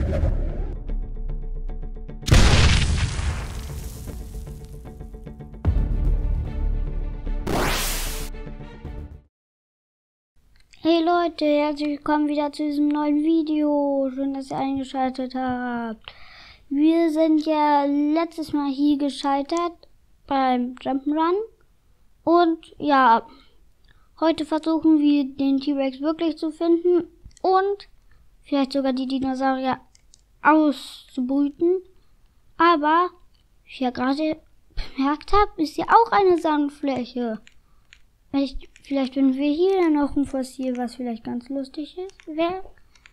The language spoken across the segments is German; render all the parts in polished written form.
Hey Leute, herzlich willkommen wieder zu diesem neuen Video. Schön, dass ihr eingeschaltet habt. Wir sind ja letztes Mal hier gescheitert beim Jump'n'Run. Und ja, heute versuchen wir den T-Rex wirklich zu finden und vielleicht sogar die Dinosaurier auszubrüten. Aber, wie ich ja gerade bemerkt habe, ist ja auch eine Sandfläche. Vielleicht finden wir hier noch ein Fossil, was vielleicht ganz lustig wäre.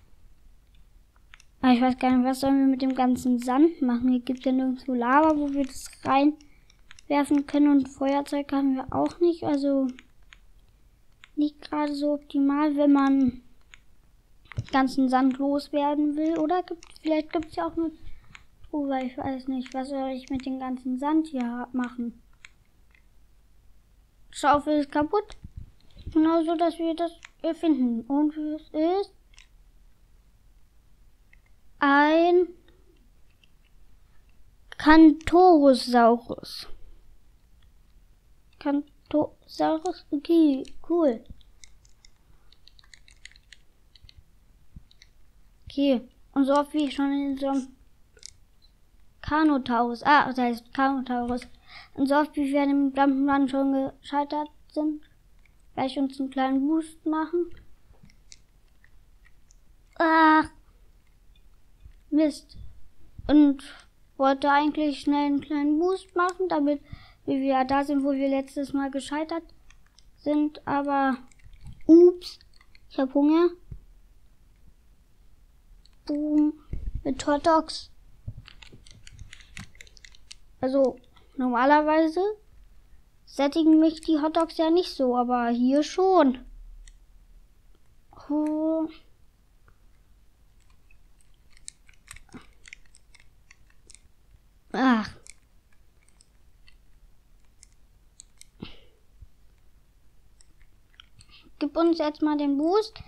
Aber ich weiß gar nicht, was sollen wir mit dem ganzen Sand machen. Hier gibt es ja nirgendwo Lava, wo wir das reinwerfen können. Und Feuerzeug haben wir auch nicht. Also nicht gerade so optimal, wenn man den ganzen Sand loswerden will. Oder vielleicht gibt es ja auch eine Truhe. Ich weiß nicht, was soll ich mit dem ganzen Sand hier machen. Schaufel ist kaputt. Genauso, dass wir das finden. Und es ist ein Canthosaurus. Canthosaurus? Okay, cool. Okay, und so oft wie ich schon in so einem Carnotaurus, das heißt Carnotaurus, und so oft wie wir in dem Jump'n'Run schon gescheitert sind, werde ich uns einen kleinen Boost machen. Ach, Mist. Und wollte eigentlich schnell einen kleinen Boost machen, damit wir wieder da sind, wo wir letztes Mal gescheitert sind. Aber, ups, ich habe Hunger. Boom, mit Hot Dogs. Also, normalerweise sättigen mich die Hot Dogs ja nicht so, aber hier schon. Ach. Gib uns jetzt mal den Boost.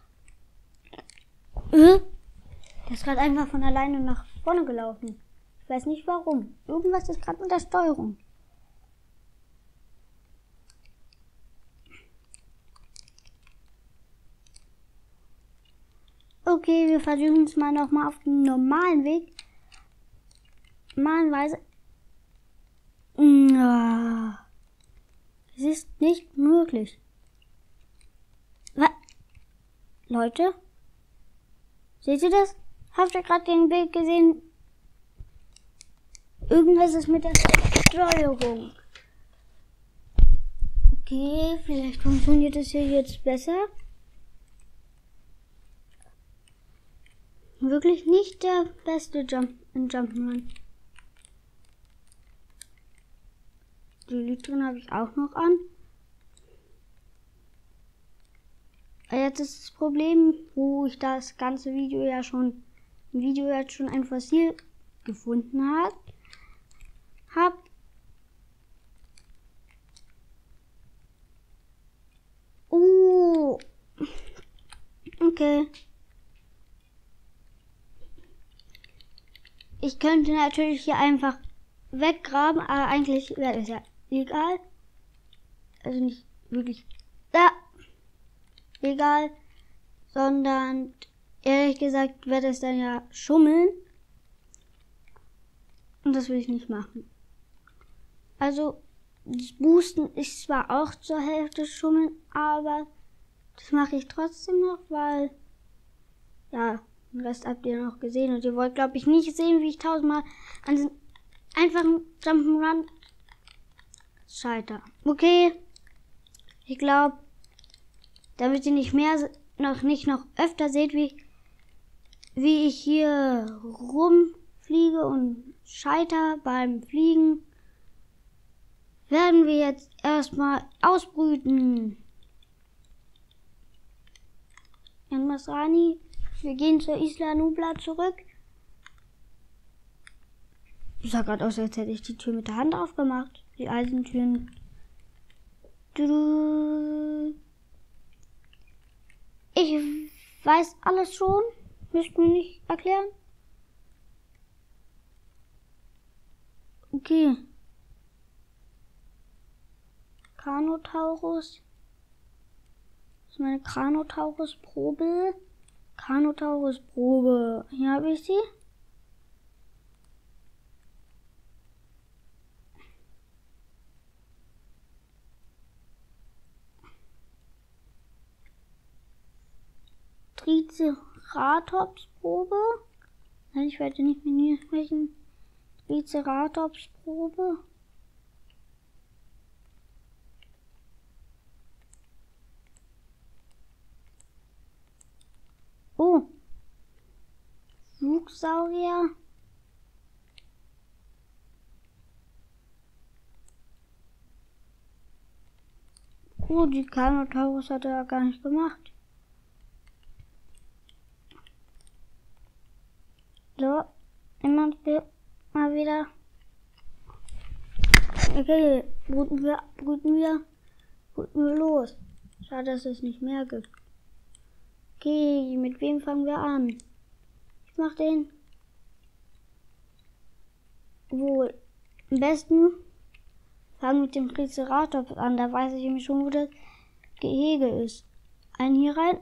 Der ist gerade einfach von alleine nach vorne gelaufen. Ich weiß nicht warum. Irgendwas ist gerade mit der Steuerung. Okay, wir versuchen es mal nochmal auf dem normalen Weg. Normalerweise. Es ist nicht möglich. Was? Leute? Seht ihr das? Habt ihr gerade den Weg gesehen? Irgendwas ist mit der Steuerung. Okay, vielleicht funktioniert es hier jetzt besser. Wirklich nicht der beste Jump'n'Run. Die Elytren habe ich auch noch an. Jetzt ist das Problem, wo ich das ganze Video jetzt schon ein Fossil gefunden habe. Okay. Ich könnte natürlich hier einfach weggraben, aber eigentlich wäre das ja egal. Also nicht wirklich egal, sondern ehrlich gesagt wäre das dann ja Schummeln. Und das will ich nicht machen. Also das Boosten ist zwar auch zur Hälfte Schummeln, aber das mache ich trotzdem noch, weil ja, den Rest habt ihr noch gesehen und ihr wollt, glaube ich, nicht sehen, wie ich 1000-mal an diesem einfachen Jump'n'Run scheiter. Okay, ich glaube, damit ihr nicht noch öfter seht, wie ich hier rumfliege und scheiter beim Fliegen, werden wir jetzt erstmal ausbrüten. Jan Masrani, wir gehen zur Isla Nublar zurück. Ich sah gerade aus, als hätte ich die Tür mit der Hand aufgemacht. Die Eisentüren. Ich weiß alles schon. Müsst mir nicht erklären. Okay. Carnotaurus. Das ist meine Carnotaurus-Probe. Carnotaurus-Probe. Hier habe ich sie. Triceratops-Probe. Nein, ich werde nicht mit mir sprechen. Triceratops-Probe. Oh. Flugsaurier. Oh, die Carnotaurus hat er gar nicht gemacht. So, immer mal wieder. Okay, brüten wir los. Schade, dass es nicht mehr gibt. Okay, mit wem fangen wir an? Ich mach den. Wohl. Am besten fangen mit dem Triceratops an. Da weiß ich nämlich schon, wo das Gehege ist. Einen hier rein.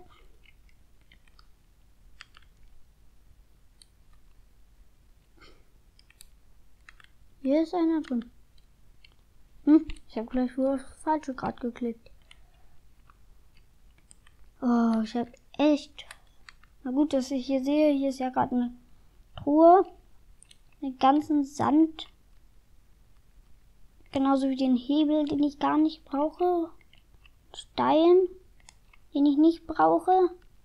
Hier ist einer drin. Ich habe gleich wohl auf das Falsche gerade geklickt. Oh, ich habe echt... Na gut, dass ich hier sehe, hier ist ja gerade eine Truhe. Den ganzen Sand. Genauso wie den Hebel, den ich gar nicht brauche. Stein, den ich nicht brauche.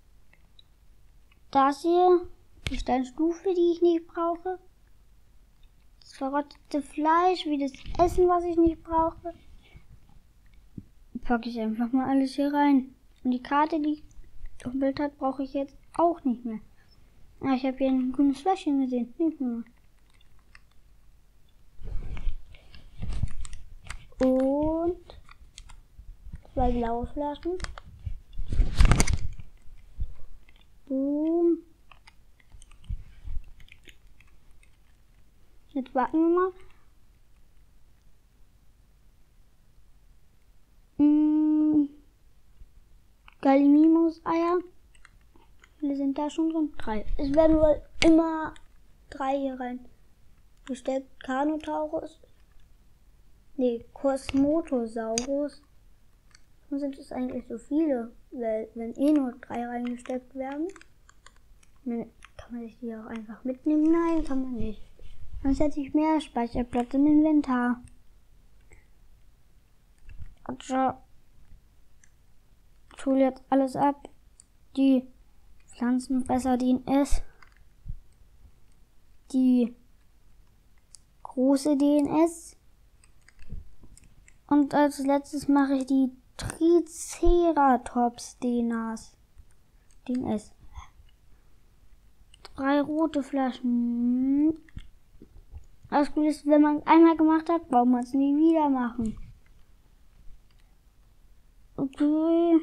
Das hier. Die Steinstufe, die ich nicht brauche. Das verrottete Fleisch, wie das Essen, was ich nicht brauche. Packe ich einfach mal alles hier rein. Und die Karte, die auf dem Bild hat, brauche ich jetzt auch nicht mehr. Ah, ich habe hier ein grünes Fläschchen gesehen. Nicht mehr. Und 2 blaue Flaschen. Boom. Jetzt warten wir mal. Gallimimus-Eier. Wie viele sind da schon drin? 3. Es werden wohl immer 3 hier rein gesteckt. Carnotaurus. Nee, Cosmotosaurus. Warum sind es eigentlich so viele? Weil, wenn nur 3 reingesteckt werden, kann man sich die auch einfach mitnehmen? Nein, kann man nicht. Sonst hätte ich mehr Speicherplatz im Inventar. Also, ich hole jetzt alles ab. Die Pflanzenfresser, die es. Die große DNS. Und als letztes mache ich die Triceratops DNS. 3 rote Flaschen. Das Gute ist, wenn man es einmal gemacht hat, braucht man es nie wieder machen. Okay.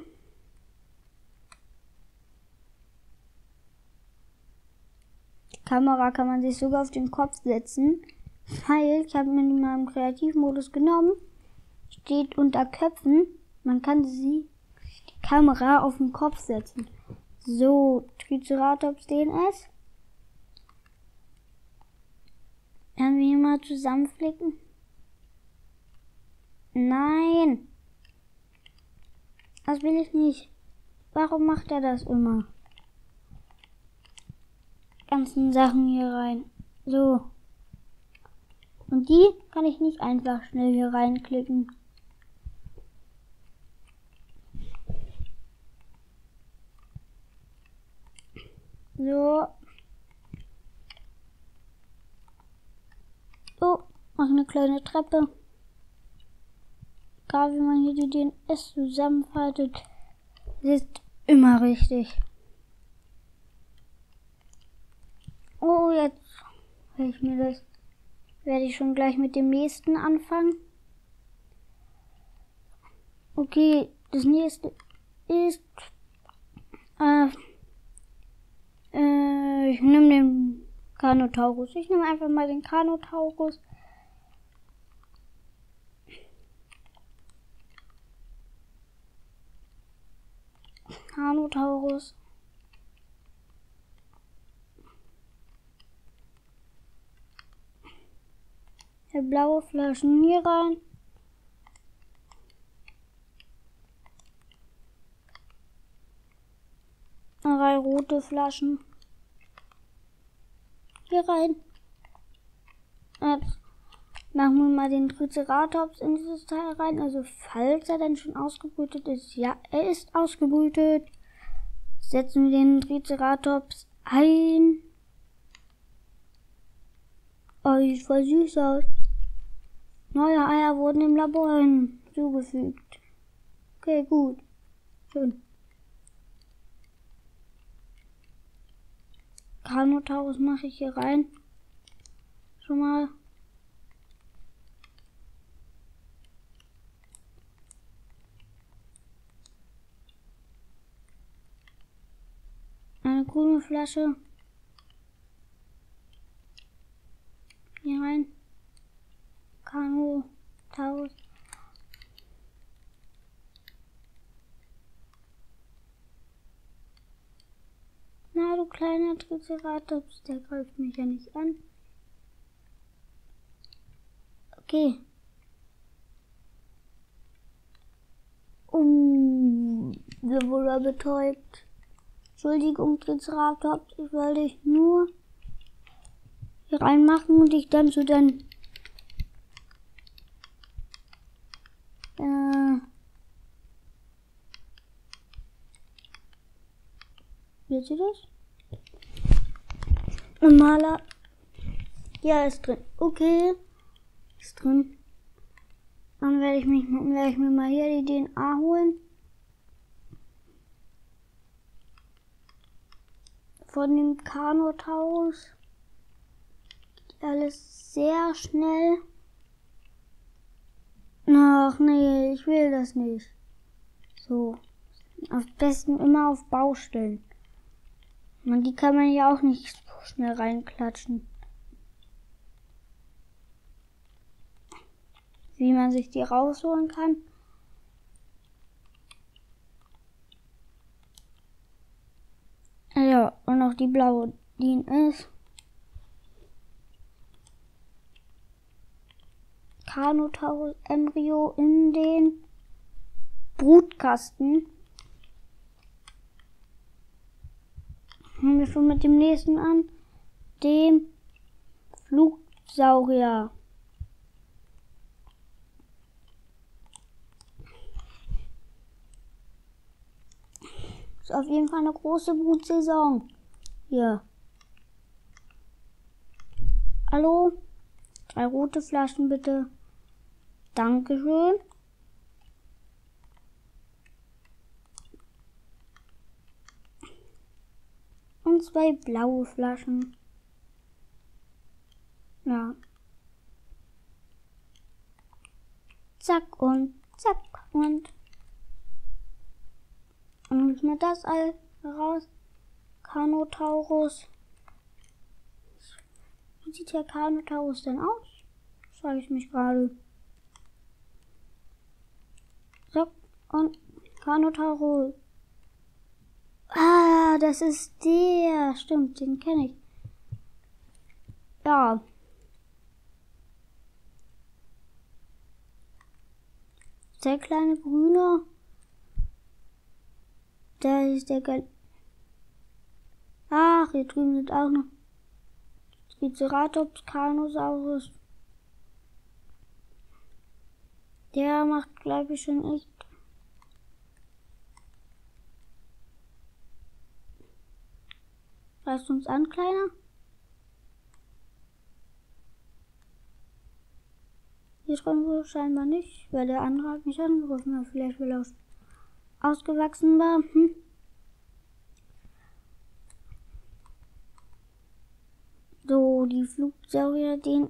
Die Kamera kann man sich sogar auf den Kopf setzen, weil ich habe mir in meinem Kreativmodus genommen. Steht unter Köpfen. Man kann die Kamera auf den Kopf setzen. So, Triceratops DNS. Werden wir hier mal zusammenflicken? Nein! Das will ich nicht. Warum macht er das immer? Ganzen Sachen hier rein. So. Und die kann ich nicht einfach schnell hier reinklicken. So. Oh, noch eine kleine Treppe. Egal wie man hier die DNS zusammenfaltet, ist immer richtig. Oh, jetzt werde ich schon gleich mit dem nächsten anfangen. Okay, das nächste ist ich nehme den Carnotaurus. Ich nehme einfach mal den Carnotaurus. Carnotaurus. Hier blaue Flaschen hier rein. Drei rote Flaschen hier rein. Jetzt machen wir mal den Triceratops in dieses Teil rein. Also falls er denn schon ausgebrütet ist. Ja, er ist ausgebrütet. Setzen wir den Triceratops ein. Oh, sieht voll süß aus. Neue Eier wurden im Labor hinzugefügt. Okay, gut. Schön. Carnotaurus mache ich hier rein. Schon mal. Eine grüne Flasche. Hier rein. Carnotaurus. Na, du kleiner Triceratops, der greift mich ja nicht an. Okay. Wir wurden betäubt. Entschuldigung, Triceratops, ich wollte dich nur hier reinmachen und dich dann zu deinen Seht ihr das? Normaler. Ja, ist drin. Okay. Ist drin. Dann werde ich mir mal hier die DNA holen. Von dem Carnotaurus. Alles sehr schnell. Ach nee, ich will das nicht. So. Am besten immer auf Baustellen. Und die kann man ja auch nicht so schnell reinklatschen. Wie man sich die rausholen kann. Ja, und auch die blaue, die ist. Carnotaurus Embryo in den Brutkasten. Fangen wir schon mit dem nächsten an. Dem Flugsaurier. Ist auf jeden Fall eine große Brutsaison. Hier. Hallo? 3 rote Flaschen bitte. Dankeschön. Und 2 blaue Flaschen. Ja. Zack und zack und jetzt mal das All raus. Carnotaurus. Wie sieht der Carnotaurus denn aus? Frage ich mich gerade. So, und Carnotaurus. Ah, das ist der. Stimmt, den kenne ich. Ja. Der kleine Grüne. Der ist der Gelb. Ach, hier drüben sind auch noch Triceratops, Carnosaurus. Der macht, glaube ich, schon echt. Greifst du uns an, Kleiner? Hier drin wohl scheinbar nicht, weil der andere hat mich angerufen, aber vielleicht will er ausgewachsen war. So, die Flugsaurier, den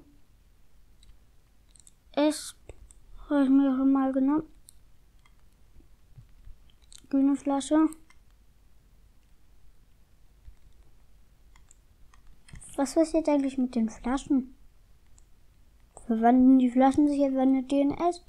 ist, habe ich mir schon mal genommen. Grüne Flasche. Was passiert eigentlich mit den Flaschen? Verwandeln die Flaschen sich etwa in eine DNS?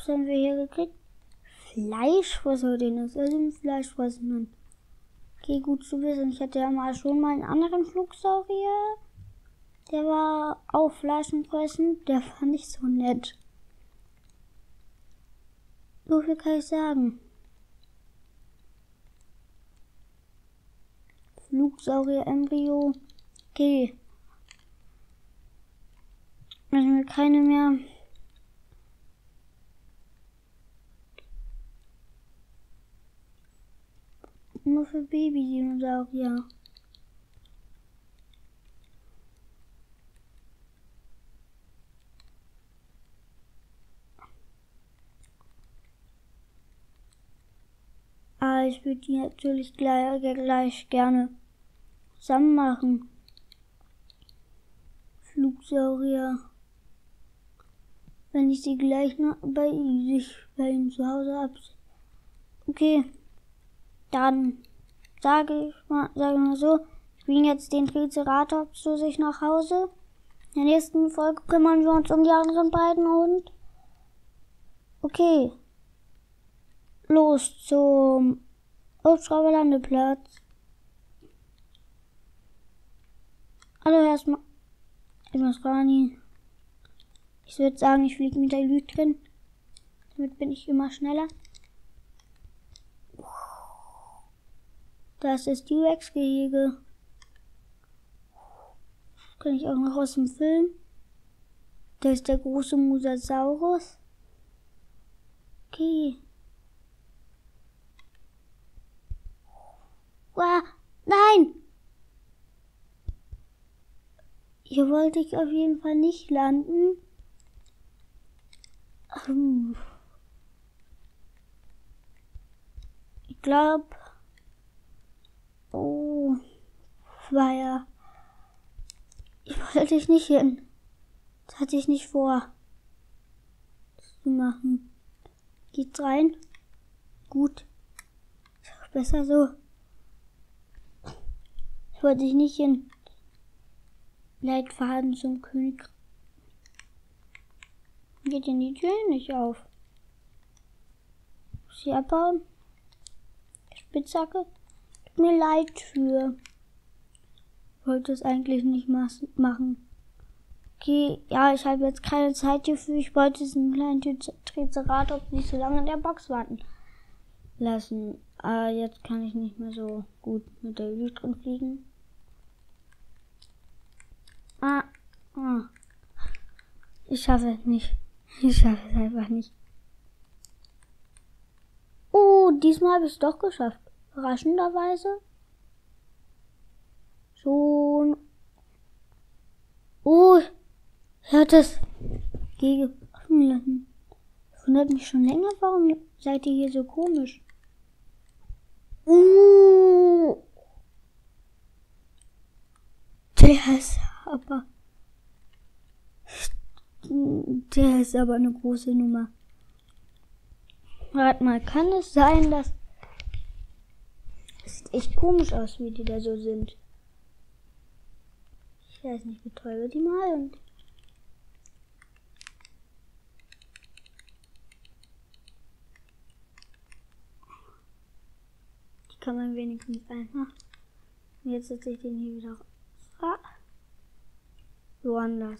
Was haben wir hier gekriegt? Fleischfresser, den ist ein Fleischfressenden. Okay, gut zu wissen. Ich hatte ja mal schon mal einen anderen Flugsaurier. Der war auch fleischfressend. Der fand ich so nett. So viel kann ich sagen. Flugsaurier-Embryo. Okay. Müssen wir keine mehr. Nur für Baby-Dinosaurier. Ich würde die natürlich gleich gerne zusammen machen. Flugsaurier. Wenn ich sie gleich noch bei ihm zu Hause habe. Okay. Dann sage ich mal so, ich bringe jetzt den Triceratops zu sich nach Hause. In der nächsten Folge kümmern wir uns um die anderen beiden und okay. Los zum Hubschrauberlandeplatz. Hallo erstmal Rani. Ich würde sagen, ich fliege mit der Elytren. Damit bin ich immer schneller. Das ist T-Rex-Gehege. Kann ich auch noch aus dem Film. Da ist der große Mosasaurus. Okay. Wow, nein! Hier wollte ich auf jeden Fall nicht landen. Ich glaube... Oh, war ja... Ich wollte ich nicht hin. Das hatte ich nicht vor, das zu machen. Geht's rein? Gut. Ist auch besser so. Ich wollte ich nicht hin. Leitfaden zum König. Geht denn die Tür nicht auf? Muss ich abbauen? Spitzhacke? Tut mir leid für. Ich wollte es eigentlich nicht machen. Okay, ja, ich habe jetzt keine Zeit hierfür. Ich wollte diesen kleinen Triceratops nicht so lange in der Box warten lassen. Jetzt kann ich nicht mehr so gut mit der Elytren fliegen. Ich schaffe es nicht. Ich schaffe es einfach nicht. Oh, diesmal habe ich es doch geschafft. Überraschenderweise. Schon. Oh, ich hatte es gegen offen lassen. Das wundert mich schon länger. Warum seid ihr hier so komisch? Der ist aber eine große Nummer. Warte mal, kann es sein, dass... Es sieht echt komisch aus, wie die da so sind. Ich weiß nicht, betäube die mal und... Die kann man wenigstens einfach... Und jetzt setze ich den hier wieder raus. Woanders.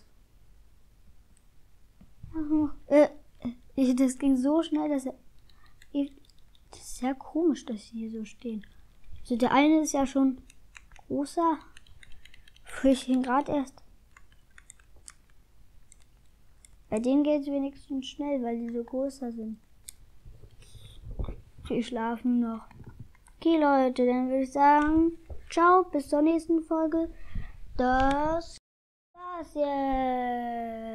Das ging so schnell, dass das ist sehr komisch, dass sie hier so stehen. Also der eine ist ja schon großer. Ich ihn gerade erst. Bei denen geht es wenigstens schnell, weil die so größer sind. Die schlafen noch. Okay, Leute, dann würde ich sagen, ciao, bis zur nächsten Folge. Das war's jetzt.